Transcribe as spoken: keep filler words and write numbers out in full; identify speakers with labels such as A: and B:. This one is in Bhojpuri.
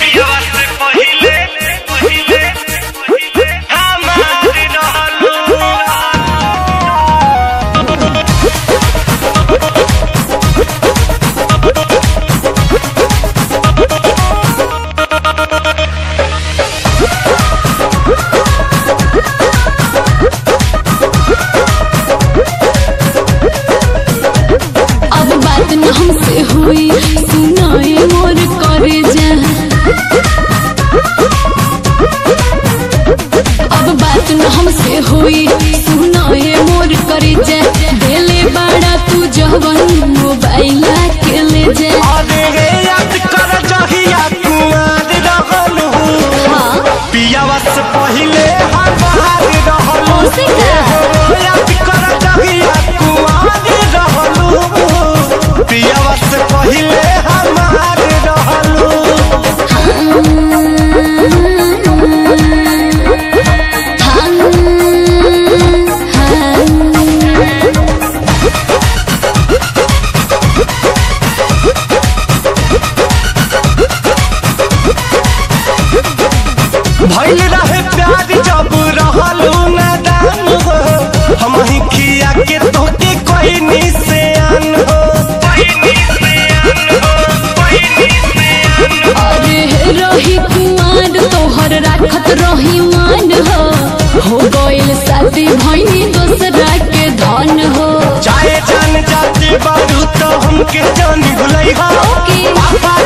A: हमसे हुई सुनाए मोर करे जा, अब बात न हमसे हुई सुनाए मोर करे जा। देले बड़ा तू जवन मोबाइल के ले जा।
B: अरे याद कर जहिया कुमार रहल हूँ। हाँ पियावा से पहले हम बाहर रहल हूँ। याद कर जहिया कुमार रहल हूँ। पियावा से पहले हमार रहल हूँ। भइल रहे प्यार जब रहलू नादान हो। हम ही खिया के तोके कोई निशान हो।
A: अरे रही कुमार तोहर राखत रही मान हो। हो गइल शादी भइनी दूसरा के धन हो।
B: चाहे जान जाते बारू तो हमके जान भुलई हो।